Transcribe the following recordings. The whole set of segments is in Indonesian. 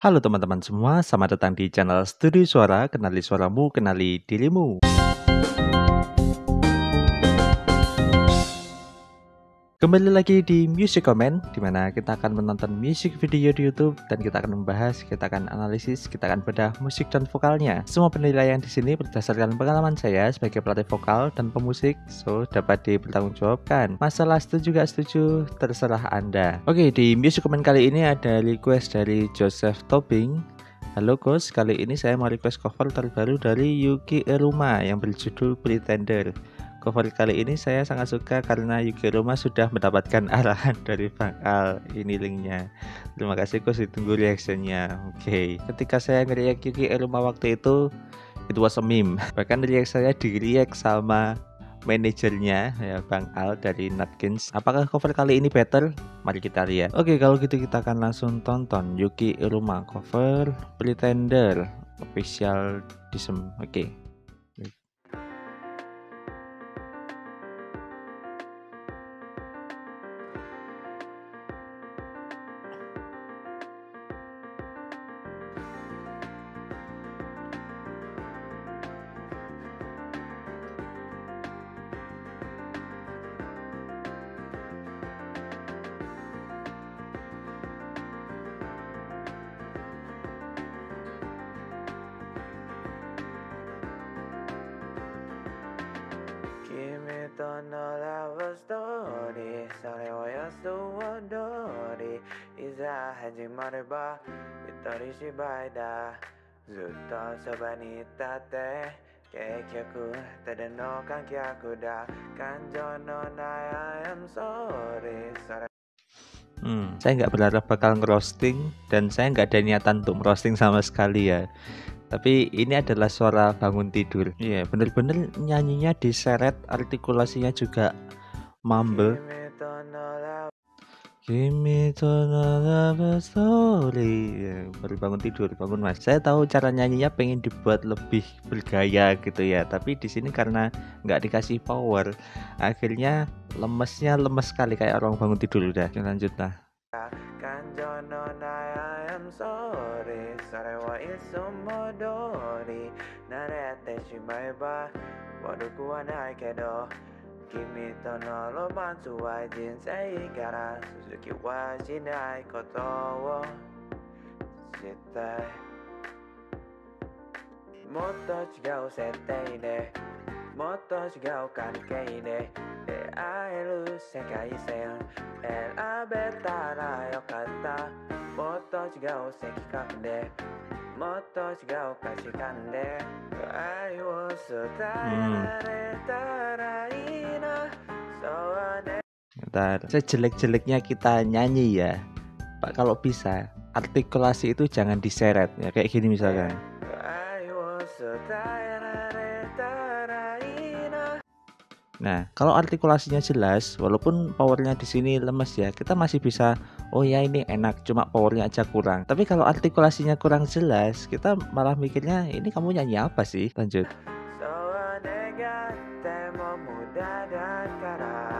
Halo teman-teman semua, selamat datang di channel Studi Suara, kenali suaramu, kenali dirimu. Kembali lagi di Music Comment, di mana kita akan menonton music video di YouTube dan kita akan membahas, kita akan analisis, kita akan bedah musik dan vokalnya. Semua penilaian di sini berdasarkan pengalaman saya sebagai pelatih vokal dan pemusik, so dapat dipertanggungjawabkan. Masalah setuju gak setuju, terserah Anda. Oke, di Music Comment kali ini ada request dari Joseph Tobing. Halo Gus, kali ini saya mau request cover terbaru dari Yuki Eruma yang berjudul Pretender. Cover kali ini saya sangat suka karena Yuki Eruma sudah mendapatkan arahan dari Bang Al. Ini linknya. Terima kasih Gus, ditunggu reactionnya. Oke, ketika saya nge-react Yuki Eruma waktu itu, it was a meme. Bahkan react saya di-react sama manajernya ya Bang Al dari Nutkins. Apakah cover kali ini better? Mari kita lihat. Oke, kalau gitu kita akan langsung tonton Yuki Eruma cover Pretender official dism. Oke. Kimi to no love story それを予想通りいざ始まれば一人芝居だずっとそばにいたって結局ただの観客だ感情のない I am sorry それ Saya nggak berharap bakal ngerosting dan saya nggak ada niatan untuk merosting sama sekali ya. Tapi ini adalah suara bangun tidur. Iya, bener-bener nyanyinya diseret, artikulasinya juga mumble. Kimi to no love story. Ya, baru bangun tidur, bangun mas. Saya tahu cara nyanyinya pengen dibuat lebih bergaya gitu ya. Tapi di sini karena nggak dikasih power, akhirnya lemesnya lemes sekali kayak orang bangun tidur udah. Lanjut lah. 感情のない I am sorry それはいつも通り慣れてしまえば悪くはないけど君とのロマンスは人生から続きはしないことを知ってもっと違う設定でもっと違う関係で出会える世界線選べたらよかったもっと違う席感でもっと違う価値観で愛を伝えられたらいいなそうね Ntar, sejelek-jeleknya kita nyanyi ya Pak, kalau bisa artikulasi itu jangan diseret ya, kayak gini misalkan. 愛を伝えられたらいいな Nah, kalau artikulasinya jelas, walaupun powernya di sini lemes ya, kita masih bisa, oh ya ini enak, cuma powernya aja kurang. Tapi kalau artikulasinya kurang jelas, kita malah mikirnya, ini kamu nyanyi apa sih? Lanjut. そう願っても無駄だから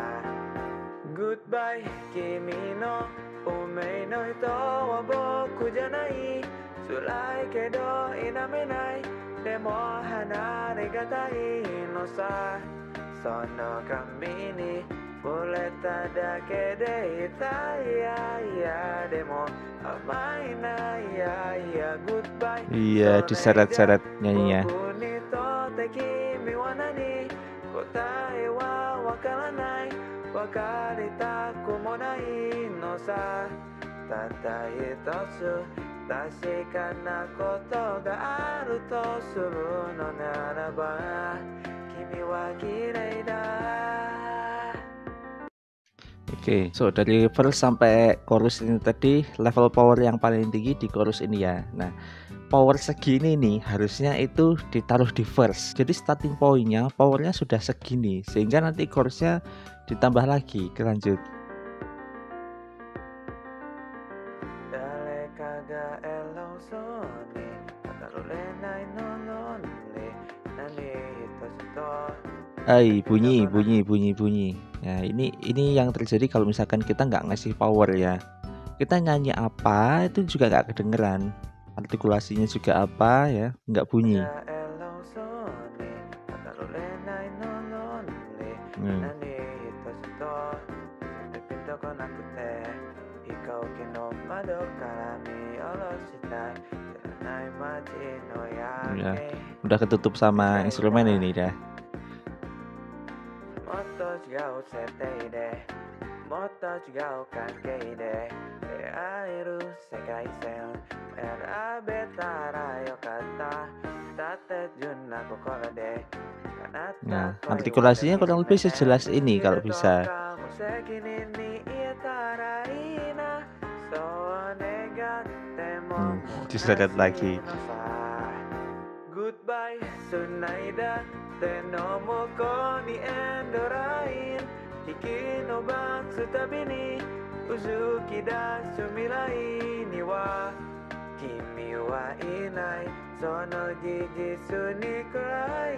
Goodbye 君の運命の人は僕じゃない辛いけど否めないでも離れがたいのさその髪に触れただけで痛いやいやでも甘いないやいや Goodbye Iya, diseret-seret nyanyinya. 僕にとって君は何答えはわからないわかりたくもないのさたった一つ確かなことがあるとするのならば君は綺麗だ Oke, so dari verse sampai chorus ini tadi level power yang paling tinggi di chorus ini ya. Nah, power segini nih harusnya itu ditaruh di verse. Jadi starting pointnya powernya sudah segini sehingga nanti chorusnya ditambah lagi. Lanjut. 誰かが偉そうに語れないのロンリー何一つと Bunyi. Ya, ini yang terjadi kalau misalkan kita nggak ngasih power ya. Kita nyanyi apa itu juga nggak kedengeran. artikulasinya juga apa ya, nggak bunyi. Ya, udah ketutup sama instrumen ini dah. Nah, artikulasinya kurang lebih sejelas ini kalau bisa. Diseret lagi. Goodbye, sunaida, tenomoko ni endorain, ikinobatsu tabi ni uzuki dasu mirai ni wa kimi wa inai, sono jijisu ni kurai,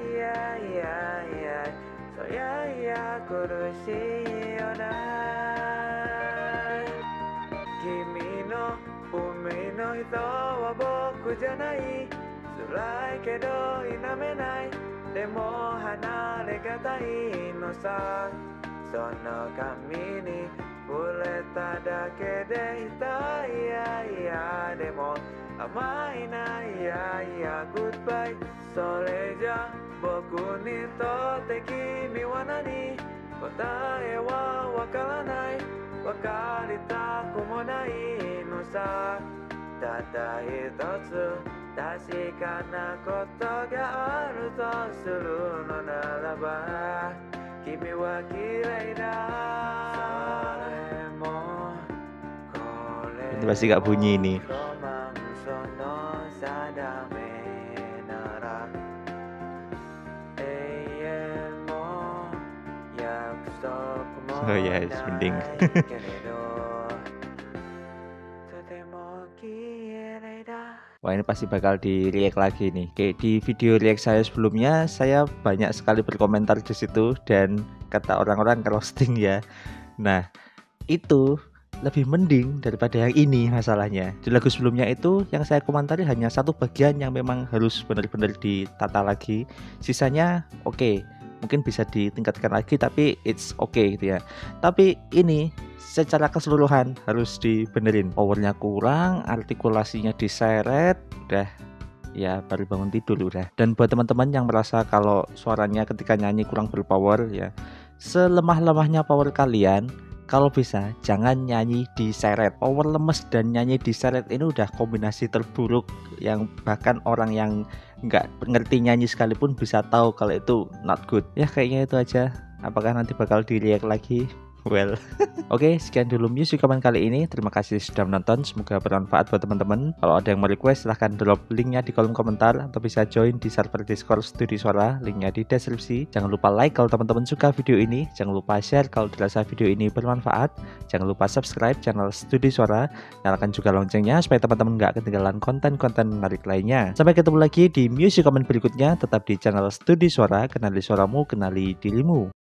so ya kurushii yo nai. Kimi no umi no hito wa boku janai, Surai kedo inamenai, demo hanare gatai no sa, sono kami ni buleta da kede hitai ya demo amai na ya goodbye, soleja boku ni tote kimi wa nani, kotae wa wakaranai, wakaritaku mo nai no sa, tata hitotsu 確かなことがあるとするのならば君は綺麗だ Ini pasti gak bunyi ini. Oh ya, yes, mending. Wah, ini pasti bakal di react lagi nih. Kayak di video react saya sebelumnya, saya banyak sekali berkomentar di situ dan kata orang-orang roasting ya. Nah, itu lebih mending daripada yang ini masalahnya. Di lagu sebelumnya itu yang saya komentari hanya satu bagian yang memang harus benar-benar ditata lagi. Sisanya oke, mungkin bisa ditingkatkan lagi tapi it's okay gitu ya. Tapi ini secara keseluruhan harus dibenerin. Powernya kurang, artikulasinya diseret, udah ya baru bangun tidur udah. Dan buat teman-teman yang merasa kalau suaranya ketika nyanyi kurang berpower ya, selemah-lemahnya power kalian, kalau bisa jangan nyanyi diseret. Power lemes dan nyanyi diseret ini udah kombinasi terburuk yang bahkan orang yang nggak ngerti nyanyi sekalipun bisa tahu kalau itu not good. Ya kayaknya itu aja. Apakah nanti bakal di react lagi? Well, oke, sekian dulu music comment kali ini. Terima kasih sudah menonton. Semoga bermanfaat buat teman-teman. Kalau ada yang mau request, silahkan drop linknya di kolom komentar atau bisa join di server Discord Studi Suara. Linknya di deskripsi. Jangan lupa like kalau teman-teman suka video ini. Jangan lupa share kalau dirasa video ini bermanfaat. Jangan lupa subscribe channel Studi Suara. Nyalakan juga loncengnya supaya teman-teman nggak ketinggalan konten-konten menarik lainnya. Sampai ketemu lagi di music comment berikutnya. Tetap di channel Studi Suara. Kenali suaramu, kenali dirimu.